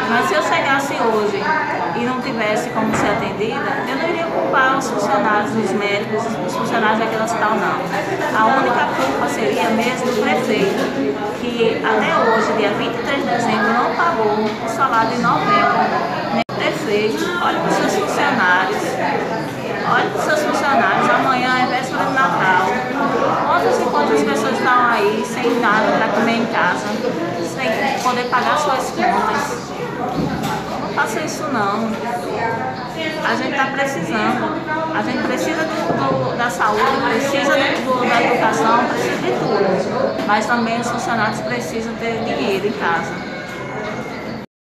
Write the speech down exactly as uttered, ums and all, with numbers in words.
Mas se eu chegasse hoje e não tivesse como ser atendida, eu não iria culpar os funcionários, os médicos, os funcionários daquele hospital, não. A única culpa seria mesmo do prefeito, que até hoje, dia vinte e três de dezembro, não pagou o salário de novembro. Nem o prefeito, olha para os seus funcionários, olha para os seus funcionários, amanhã é véspera de Natal. Quantas e quantas pessoas estão aí sem nada para comer em casa, sem poder pagar suas contas? Não faça isso não. A gente está precisando. A gente precisa do, do, da saúde, precisa do, do, da educação, precisa de tudo. Mas também os funcionários precisam ter dinheiro em casa.